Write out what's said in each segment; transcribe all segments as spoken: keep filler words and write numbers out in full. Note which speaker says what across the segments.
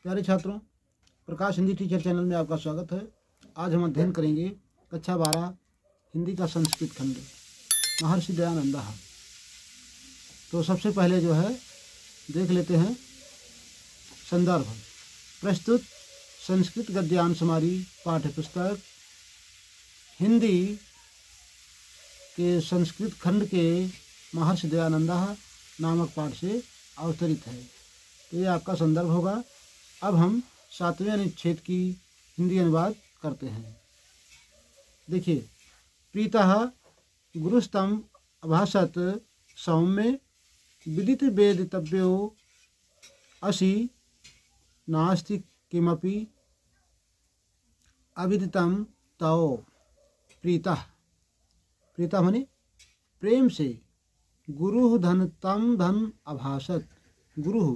Speaker 1: प्यारे छात्रों, प्रकाश Hindi teacher channel में आपका स्वागत है। आज हम अध्ययन करेंगे कक्षा बारह हिंदी का संस्कृत खंड महर्षि दयानंद। तो सबसे पहले जो है देख लेते हैं संदर्भ। प्रस्तुत संस्कृत गद्यांश हमारी पाठ्य पुस्तक हिंदी के संस्कृत खंड के महर्षि दयानंद नामक पाठ से अवतरित है। तो ये आपका संदर्भ होगा। अब हम सातवें अनुच्छेद की हिंदी अनुवाद करते हैं। देखिए, प्रीतः गुरुस्तम अभाषत सौम्य विदित वेदितव्यो असि नास्ति किमपि अविदितं तौ। प्रीतः प्रीतः माने प्रेम से, गुरु धन तम धन अभाषत, गुरु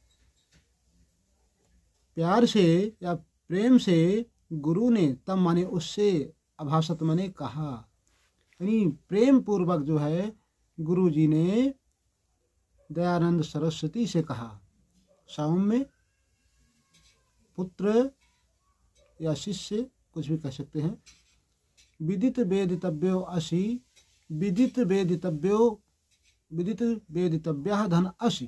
Speaker 1: प्यार से या प्रेम से गुरु ने, तम माने उससे, अभाषत माने कहा, यानी प्रेम पूर्वक जो है गुरु जी ने दयानंद सरस्वती से कहा। सौम्य पुत्र या शिष्य कुछ भी कह सकते हैं। विदित वेदितव्यो असि, विदित वेदितव्यो, विदित वेदितव्यः धन असि।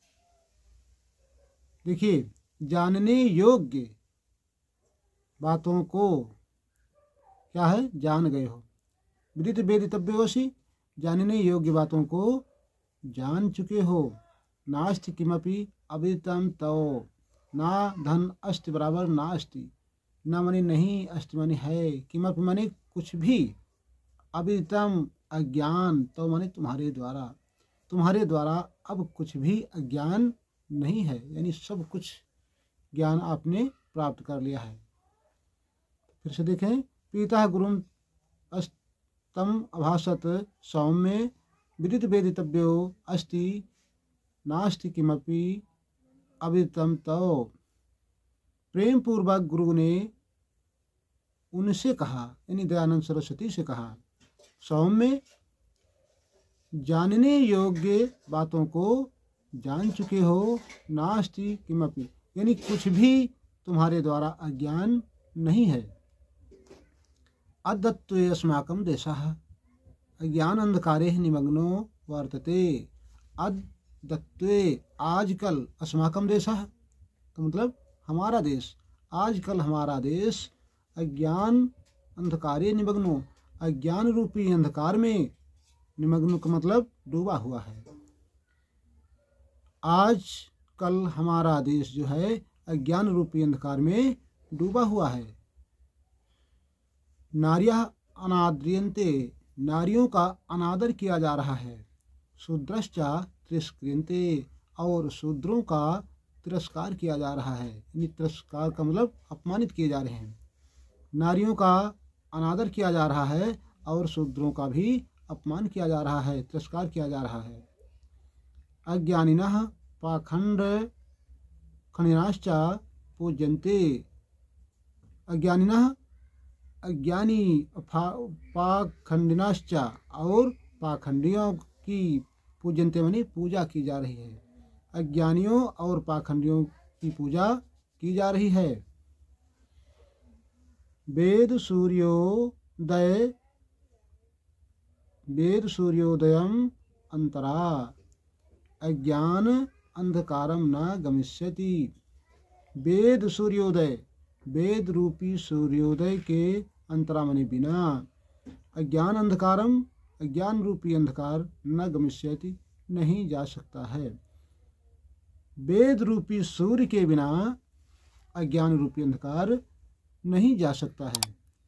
Speaker 1: देखिए, जानने योग्य बातों को क्या है, जान गए हो। विदित वेदितव्यो असि, जानने योग्य बातों को जान चुके हो। नास्ति किमपि अविदितं तौ, ना धन अस्ति बराबर नास्ति, ना माने नहीं, अस्ति माने है, किमपि माने कुछ भी, अविदितं अज्ञान, तो माने तुम्हारे द्वारा, तुम्हारे द्वारा अब कुछ भी अज्ञान नहीं है, यानी सब कुछ ज्ञान आपने प्राप्त कर लिया है। फिर से देखें, प्रीतः गुरुं अस्तम अभाषत सौम्य विदित वेदितव्यो अस्ति नास्ति किमपि अविदितं तौ। प्रेम पूर्वक गुरु ने उनसे कहा, यानी दयानंद सरस्वती से कहा। सौम्य जानने योग्य बातों को जान चुके हो। नास्ति किमपि, यानी कुछ भी तुम्हारे द्वारा अज्ञान नहीं है। अदत्त्वे अस्माकं देशः अज्ञान अंधकारे निमग्नो वर्तते। अदत्त्वे, आजकल, अस्माकं देशः तो मतलब हमारा देश, आजकल हमारा देश अज्ञान अंधकारे निमग्नो, अज्ञान रूपी अंधकार में, निमग्नो का मतलब डूबा हुआ है। आज कल हमारा देश जो है अज्ञान रूपी अंधकार में डूबा हुआ है। नार्यः अनाद्रियन्ते, नारियों का अनादर किया जा रहा है। शूद्रश्च तिरस्क्रियन्ते, और शूद्रों का तिरस्कार किया जा रहा है, यानी तिरस्कार का मतलब अपमानित किए जा रहे हैं। नारियों का अनादर किया जा रहा है और शूद्रों का भी अपमान किया जा रहा है, तिरस्कार किया जा रहा है। अज्ञानिनः पाखंड खंडिनाश्च पूज्यन्ते। अज्ञानिनः, अज्ञानी, पाखंडिनाश्च, और पाखंडियों की, पूज्यन्ते माने पूजा की जा रही है। अज्ञानियों और पाखंडियों की पूजा की जा रही है। वेद सूर्योदय, वेद सूर्योदयम अंतरा अज्ञान अंधकारम न गमिष्यति। वेद सूर्योदय, वेद रूपी सूर्योदय के अंतरा माने बिना, अज्ञान अंधकारम, अज्ञान रूपी अंधकार न गमिष्यति नहीं जा सकता है। वेद रूपी सूर्य के बिना अज्ञान रूपी अंधकार नहीं जा सकता है।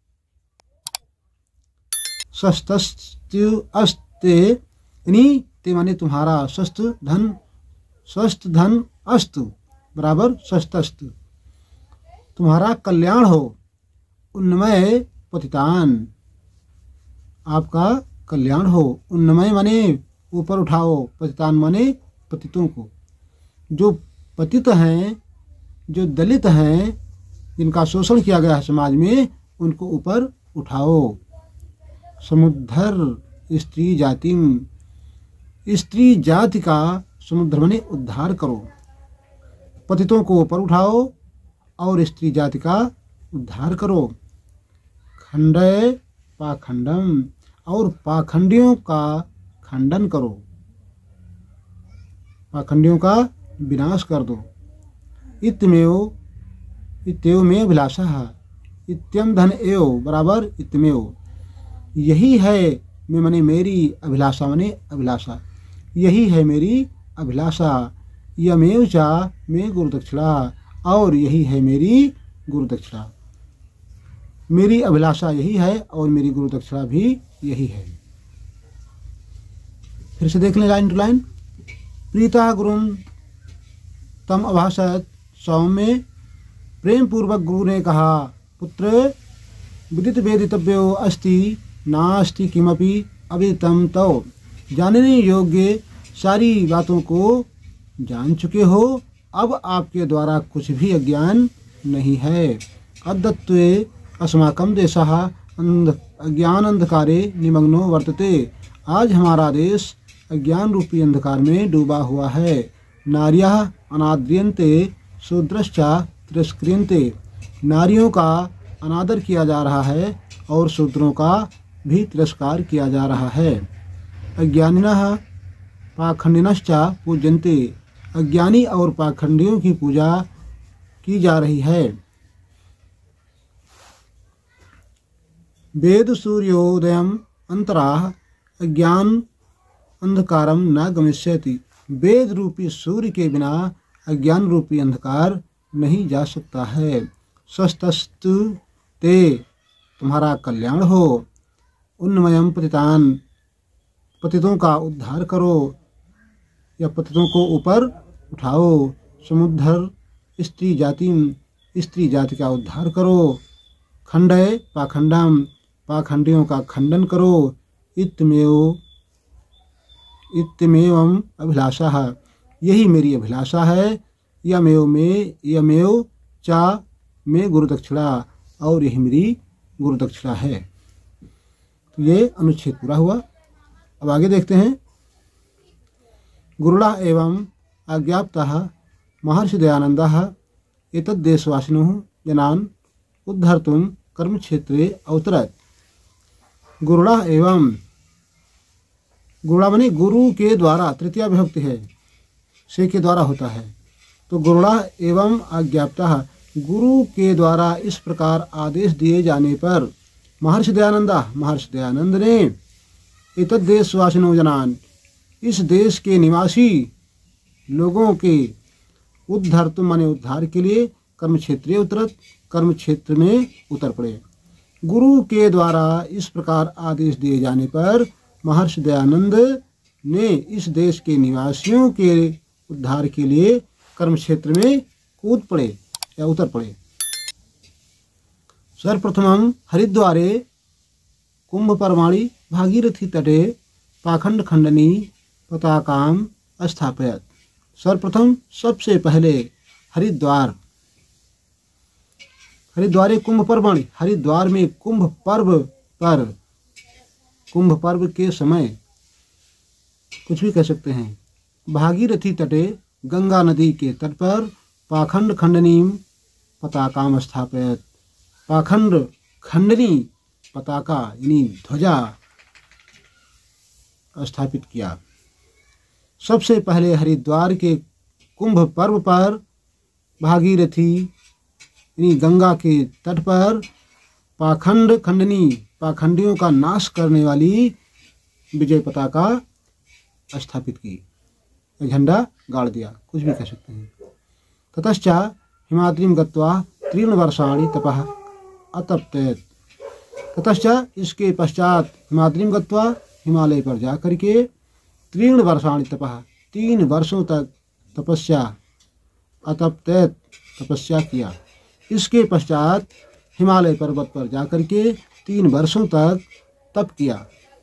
Speaker 1: स्वस्थस्तु अस्ते, यानी ते माने तुम्हारा, स्वस्थ धन, स्वस्थ धन अस्तु बराबर स्वस्थस्तु, तुम्हारा कल्याण हो। उन्नमय पतितान, आपका कल्याण हो। उन्नमय माने ऊपर उठाओ, पतितान माने पतितों को। जो पतित हैं, जो दलित हैं, जिनका शोषण किया गया है समाज में, उनको ऊपर उठाओ। समुद्धर स्त्री जातिम, स्त्री जाति का समुद्र माने उद्धार करो। पतितों को ऊपर उठाओ और स्त्री जाति का उद्धार करो। खंडय पाखंडम, और पाखंडियों का खंडन करो, पाखंडियों का विनाश कर दो। इत्यमेव इत्येव में अभिलाषा, इत्यम धन एव बराबर इत्यमेव, यही है मैं मने मेरी अभिलाषा, मने अभिलाषा, यही है मेरी अभिलाषा। यमेव चा में गुरु दक्षिणा, और यही है मेरी गुरु दक्षिणा। मेरी अभिलाषा यही है और मेरी गुरु दक्षिणा भी यही है। फिर से देख लें लाइन टू लाइन। प्रीता गुरुम तम अभाषत, सौम्य प्रेम पूर्वक गुरु ने कहा, पुत्र विदित वेदितव्यो अस्ति नास्ति किमपि अविदितम तव, जानने योग्य सारी बातों को जान चुके हो, अब आपके द्वारा कुछ भी अज्ञान नहीं है। अद्यत्वे अस्माकं देशः अंध अज्ञान अंधकारे निमग्नो वर्तते, आज हमारा देश अज्ञान रूपी अंधकार में डूबा हुआ है। नार्यः अनाद्रियन्ते शूद्रश्चा तिरस्क्रियन्ते, नारियों का अनादर किया जा रहा है और शूद्रों का भी तिरस्कार किया जा रहा है। अज्ञानिनः पाखंडिनश्चा पूज्यन्ते, अज्ञानी और पाखंडियों की पूजा की जा रही है। वेद सूर्योदयम अंतराह अज्ञान अंधकारम न गमिष्यति, वेद रूपी सूर्य के बिना अज्ञान रूपी अंधकार नहीं जा सकता है। सस्तस्तु ते, तुम्हारा कल्याण हो। उन्मयम पतितान, पतितों का उद्धार करो या पतितों को ऊपर उठाओ। समुद्धर स्त्री जाति, स्त्री जाति का उद्धार करो। खंडय पाखंडम, पाखंडियों का खंडन करो। इत्यमेव इत्यमेवम अभिलाषा, यही मेरी अभिलाषा है। यमेव में यमेव चा में गुरु दक्षिणा, और यही मेरी गुरु दक्षिणा है। तो ये अनुच्छेद पूरा हुआ। अब आगे देखते हैं। गुरुड़ा एवं आज्ञाप्तः महर्षि दयानन्दः एतद्देशवासिनः जनान् उद्धर्तुं कर्मक्षेत्रे अवतरत्। गुरुड़ा एवं, गुरुड़ा माने गुरु के द्वारा, तृतीया विभक्ति है, से के द्वारा होता है। तो गुरुड़ा एवं आज्ञाप्तः, गुरु के द्वारा इस प्रकार आदेश दिए जाने पर महर्षि दयानंदा, महर्षि दयानंद ने एतद् देशवासिनो जनान, इस देश के निवासी लोगों के उद्धर्तुम माने उद्धार के लिए कर्म क्षेत्रीय उतरत, कर्म क्षेत्र में उतर पड़े। गुरु के द्वारा इस प्रकार आदेश दिए जाने पर महर्षि दयानंद ने इस देश के निवासियों के उद्धार के लिए कर्म क्षेत्र में कूद पड़े या उतर पड़े। सर्वप्रथमं हरिद्वारे कुंभ परमाणि भागीरथी तटे पाखंड खंडनी पताकाम स्थापयत। सर्वप्रथम सबसे पहले हरिद्वार, हरिद्वारे कुंभ परमाणि, हरिद्वार में कुंभ पर्व पर, कुंभ पर्व के समय कुछ भी कह सकते हैं, भागीरथी तटे गंगा नदी के तट पर पाखंड खंडनी पताकाम स्थापयत, पाखंड खंडनी पताका यानी ध्वजा स्थापित किया। सबसे पहले हरिद्वार के कुंभ पर्व पर भागीरथी यानी गंगा के तट पर पाखंड खंडनी, पाखंडियों का नाश करने वाली विजय पताका स्थापित की, झंडा गाड़ दिया, कुछ भी कह सकते हैं। ततश्चा हिमाद्रिम गत्वा त्रीण वर्षाणि तपः अतप्यत। ततश्चा इसके पश्चात हिमाद्रिम गत्वा, हिमालय पर जा करके त्रीण वर्षाणि तपः, तीन वर्षों तक तपस्या, अतप्यत तपस्या किया। इसके पश्चात हिमालय पर्वत पर जा करके तीन वर्षों तक तप किया।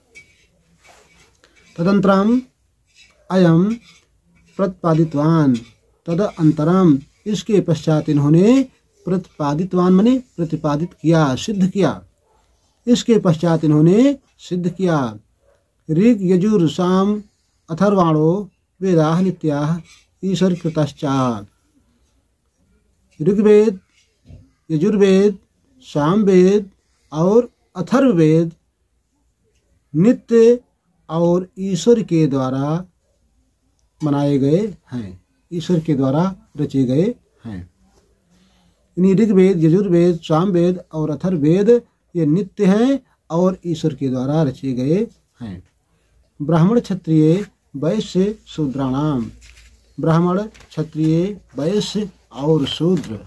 Speaker 1: तदंतरम अयम प्रतिपादितवान, तदअंतरम इसके पश्चात इन्होंने प्रतिपादितवान माने प्रतिपादित किया, सिद्ध किया। इसके पश्चात इन्होंने सिद्ध किया। ऋग यजुर साम अथर्वाणो वेदाः नित्याः ईश्वर कृतश्चा। ऋग्वेद, यजुर्वेद, सामवेद और अथर्ववेद नित्य और ईश्वर के द्वारा बनाए गए हैं, ईश्वर के द्वारा रचे गए हैं। यानी ऋग्वेद, यजुर्वेद, सामवेद और अथर्ववेद ये नित्य हैं और ईश्वर के द्वारा रचे गए हैं। ब्राह्मण, क्षत्रिय, वैश्य, शूद्राणाम। ब्राह्मण, क्षत्रिय, वैश्य और शूद्र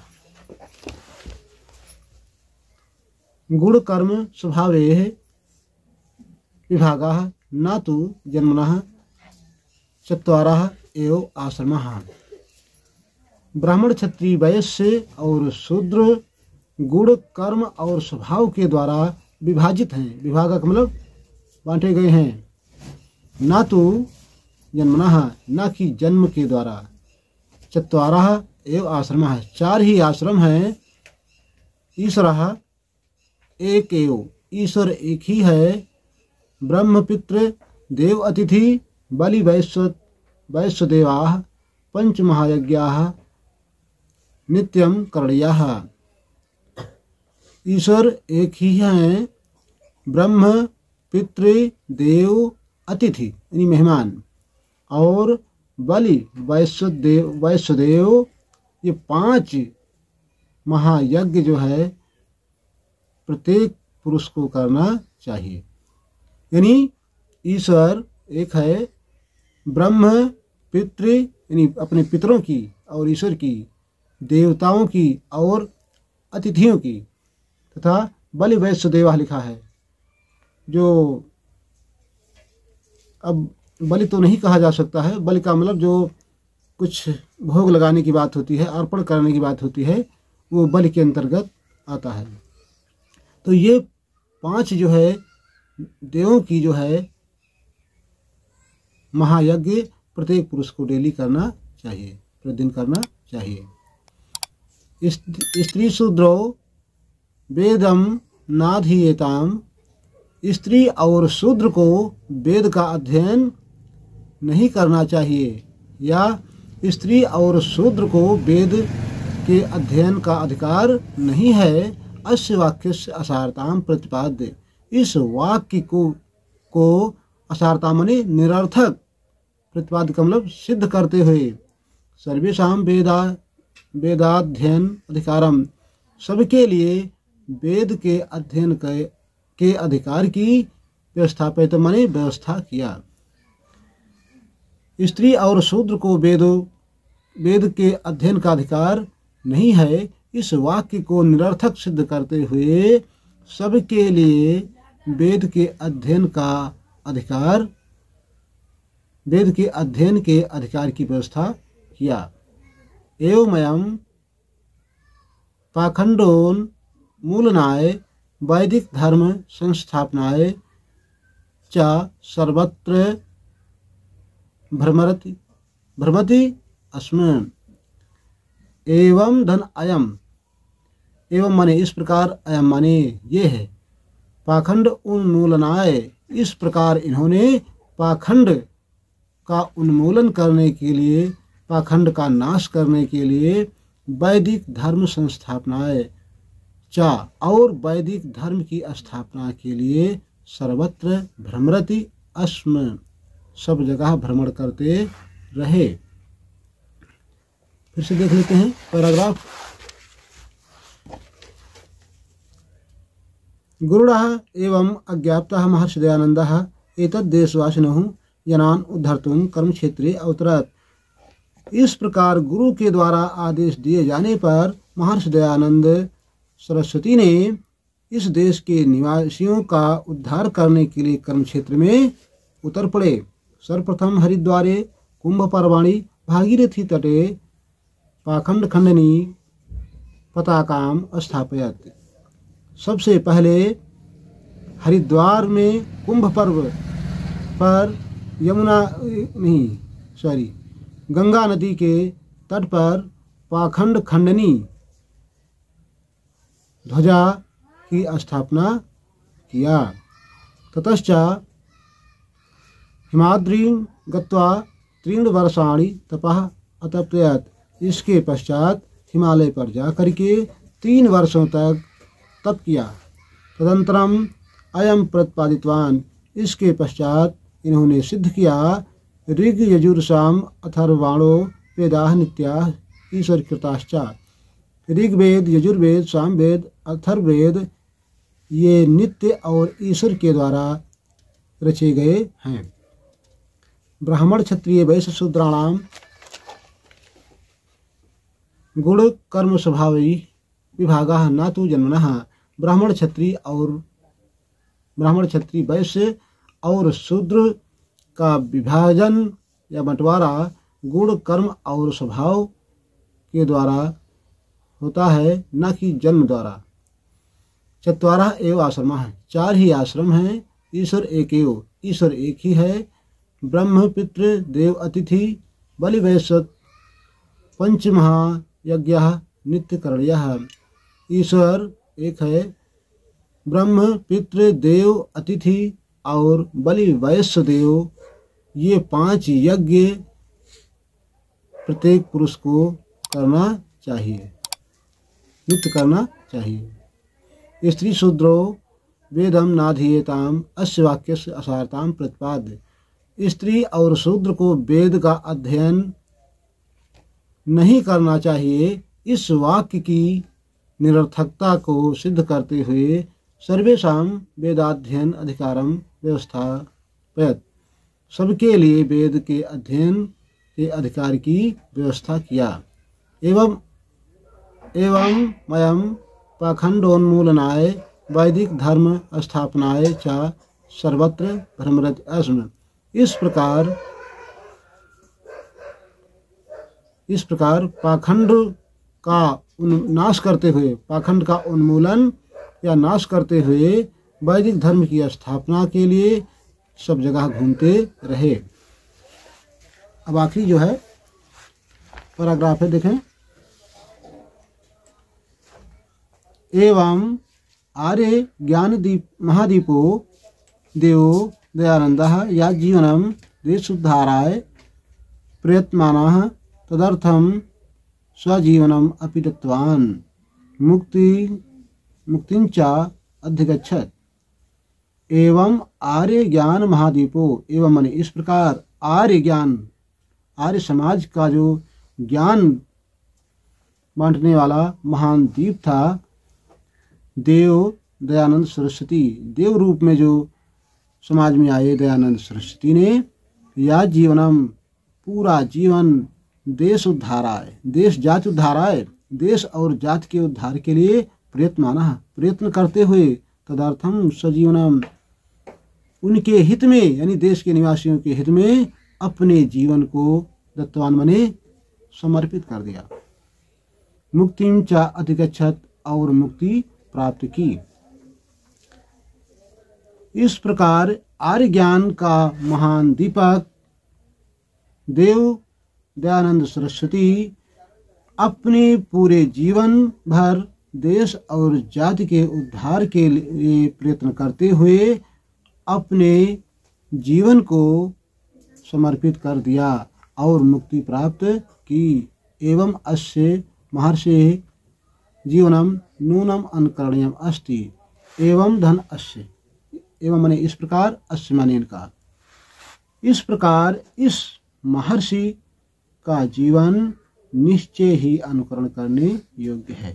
Speaker 1: गुण कर्म स्वभावेः विभागाः न तु जन्मनः चत्वारः एव आश्रमः। ब्राह्मण, क्षत्रिय, वैश्य और शूद्र गुण कर्म और स्वभाव के द्वारा विभाजित हैं। विभाग का मतलब बांटे गए हैं। न तो जन्मनः, न कि जन्म के द्वारा। चत्वारः एव आश्रमः, चार ही आश्रम हैं। ईश्वरः एक एव, ईश्वर एक ही है। ब्रह्म, पितृ, देव, अतिथि, बलि, वैश्व वैश्वदेवाः, पंच महायज्ञाः नित्यं करणीयाः। ईश्वर एक ही हैं। ब्रह्म, पितृ, देव, अतिथि यानी मेहमान और बलि, वैश्वदेव वैश्वदेव ये पांच महायज्ञ जो है प्रत्येक पुरुष को करना चाहिए। यानी ईश्वर एक है। ब्रह्म, पितृ यानी अपने पितरों की और ईश्वर की, देवताओं की और अतिथियों की, तथा बलि, वैश्वदेवा लिखा है। जो अब बलि तो नहीं कहा जा सकता है। बलि का मतलब जो कुछ भोग लगाने की बात होती है, अर्पण करने की बात होती है, वो बलि के अंतर्गत आता है। तो ये पांच जो है देवों की जो है महायज्ञ प्रत्येक पुरुष को डेली करना चाहिए, प्रतिदिन करना चाहिए। स्त्री शूद्रो वेदम नाधीयताम। स्त्री और शूद्र को वेद का अध्ययन नहीं करना चाहिए, या स्त्री और शूद्र को वेद के अध्ययन का अधिकार नहीं है। अस्य वाक्यस्य असारताम प्रतिपाद्य। इस वाक्य को को असारता माने निरर्थक, प्रतिपाद्य का मतलब सिद्ध करते हुए, सर्वेषाम वेदा वेदाध्ययन अधिकारम, सबके लिए वेद के अध्ययन के, के अधिकार की व्यवस्थापित माने व्यवस्था किया। स्त्री और शूद्र को वेद वेद के अध्ययन का अधिकार नहीं है। इस वाक्य को निरर्थक सिद्ध करते हुए सबके लिए वेद के अध्ययन का अधिकार वेद के अध्ययन के अधिकार की व्यवस्था किया। एवमयं पाखंडोन मूलनाय वैदिक धर्म संस्थापनाय च सर्वत्र भ्रमरति भ्रमति अस्म। एवं धन अयम, एवं माने इस प्रकार, अयम माने ये है, पाखंड उन्मूलनाय, इस प्रकार इन्होंने पाखंड का उन्मूलन करने के लिए, पाखंड का नाश करने के लिए वैदिक धर्म संस्थापनाएं चा, और वैदिक धर्म की स्थापना के लिए सर्वत्र भ्रमरति अस्म, सब जगह भ्रमण करते रहे। फिर से देख लेते हैं पैराग्राफ। गुरुड़ः एवं अज्ञाप्तः महर्षि दयानन्दः एतद्देशवासिनः जनान् उद्धर्तुं कर्म क्षेत्रे अवतरत्। इस प्रकार गुरु के द्वारा आदेश दिए जाने पर महर्षि दयानंद सरस्वती ने इस देश के निवासियों का उद्धार करने के लिए कर्म क्षेत्र में उतर पड़े। सर्वप्रथम हरिद्वारे कुंभ पर्वाणि भागीरथी तटे पाखंड खंडनी पताकाम स्थापयत। सबसे पहले हरिद्वार में कुंभ पर्व पर यमुना नहीं सॉरी गंगा नदी के तट पर पाखंड खंडनी ध्वजा की स्थापना किया। ततश्च हिमाद्रीं गत्वा त्रीण वर्षाणि तपः अतप्यत। इसके पश्चात हिमालय पर जाकर के तीन वर्षों तक तप किया। तदंतरम अयम प्रतिपादितवान, इसके पश्चात इन्होंने सिद्ध किया, ऋग यजुर साम अथर्वाणो वेदाः नित्याः ईश्वर कृताश्चा। ऋग्वेद, यजुर्वेद, सामवेद, अथर्ववेद ये नित्य और ईश्वर के द्वारा रचे गए हैं। ब्राह्मण क्षत्रिय वैश्य शूद्राणाम गुण कर्म स्वभावी विभागाः न तु जन्मनः। ब्राह्मण क्षत्रिय और ब्राह्मण क्षत्रिय वैश्य और शूद्र का विभाजन या बंटवारा गुण कर्म और स्वभाव के द्वारा होता है, न कि जन्म द्वारा। चत्वारः एव आश्रमः, चार ही आश्रम हैं। ईश्वर एक एव, ईश्वर एक ही है। ब्रह्म पितृ देव अतिथि बलि वैश्य पंचमहायज्ञः नित्यकरणीयः। ईश्वर एक है, ब्रह्म पितृ देव अतिथि और बलि वैश्य देव, ये पांच यज्ञ प्रत्येक पुरुष को करना चाहिए, नित्य करना चाहिए। स्त्री शूद्रो वेदम नाधीयताम अस्य वाक्यस्य असारताम प्रतिपाद्य। स्त्री और शूद्र को वेद का अध्ययन नहीं करना चाहिए, इस वाक्य की निरर्थकता को सिद्ध करते हुए सर्वेषां वेदाध्ययन अधिकारम व्यवस्थापयत्, सबके लिए वेद के अध्ययन के अधिकार की व्यवस्था किया। एवं एवं मयम पाखंडोन्मूलनाय वैदिक धर्म स्थापनाय च सर्वत्र धर्मरत अस्म। इस प्रकार इस प्रकार पाखंड का नाश करते हुए, पाखंड का उन्मूलन या नाश करते हुए वैदिक धर्म की स्थापना के लिए सब जगह घूमते रहे। अब आखिरी जो है पैराग्राफ है, देखें। एवं आर्य ज्ञान दीप महादीपो देवो दयानंदः या जीवनम देशोद्धाराय प्रयत्मानः तदर्थम स्वजीवनम अपि दत्तवान् मुक्ति मुक्तिंच अधिगच्छत्। एवं आर्य ज्ञान महादीपो, एवं माने इस प्रकार आर्य ज्ञान, आर्य समाज का जो ज्ञान बांटने वाला महान दीप था, देव दयानंद सरस्वती, देव रूप में जो समाज में आए दयानंद सरस्वती ने, या जीवनम पूरा जीवन देश उद्धाराय, देश जाति उद्धाराय, देश और जाति के उद्धार के लिए प्रयत्नमानः, प्रयत्न करते हुए, तदर्थम सजीवनम, उनके हित में यानी देश के निवासियों के हित में अपने जीवन को दत्तवान मने समर्पित कर दिया। मुक्तिं च अधिगच्छत्, और मुक्ति प्राप्त की। इस प्रकार आर्य ज्ञान का महान दीपक देव दयानंद सरस्वती अपने पूरे जीवन भर देश और जाति के उद्धार के लिए प्रयत्न करते हुए अपने जीवन को समर्पित कर दिया और मुक्ति प्राप्त की। एवं अस्य महर्षे जीवनम नूनम अनुकरणीयम अस्ति। एवं धन अस्य, एवं माने इस प्रकार, अस्य माने इनका, इस प्रकार इस महर्षि का जीवन निश्चय ही अनुकरण करने योग्य है।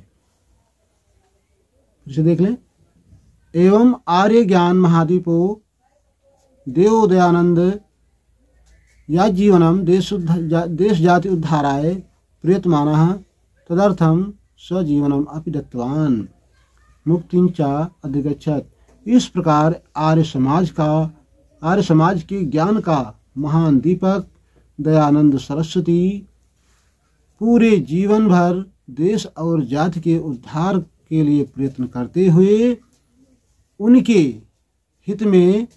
Speaker 1: इसे देख लें। एवं आर्य ज्ञान महादीपो देव दयानंद या जीवनम देश देश जाति उद्धाराय प्रयत्मानः तदर्थम स्वजीवनम अपि दत्तवान् मुक्तिं च अधिगच्छत्। इस प्रकार आर्य समाज का आर्य समाज के ज्ञान का महान दीपक दयानंद सरस्वती पूरे जीवन भर देश और जाति के उद्धार के लिए प्रयत्न करते हुए उनके हित में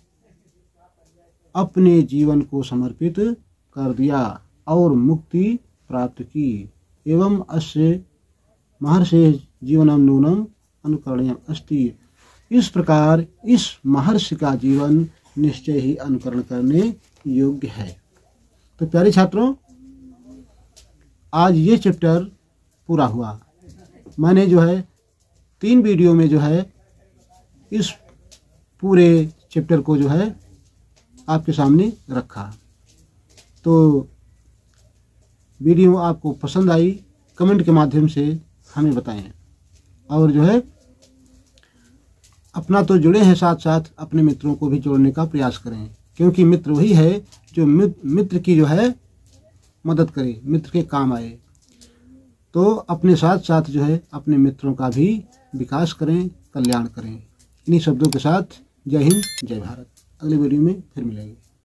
Speaker 1: अपने जीवन को समर्पित कर दिया और मुक्ति प्राप्त की। एवं अस्य महर्षे जीवनम नूनम अनुकरणीयम अस्ति। इस प्रकार इस महर्षि का जीवन निश्चय ही अनुकरण करने योग्य है। तो प्यारे छात्रों, आज ये चैप्टर पूरा हुआ। मैंने जो है तीन वीडियो में जो है इस पूरे चैप्टर को जो है आपके सामने रखा। तो वीडियो आपको पसंद आई कमेंट के माध्यम से हमें बताएं, और जो है अपना तो जुड़े हैं, साथ साथ अपने मित्रों को भी जोड़ने का प्रयास करें, क्योंकि मित्र वही है जो मित्र की जो है मदद करे, मित्र के काम आए। तो अपने साथ साथ जो है अपने मित्रों का भी विकास करें, कल्याण करें। इन्हीं शब्दों के साथ जय हिंद, जय भारत। अगले वीडियो में फिर मिलेंगे।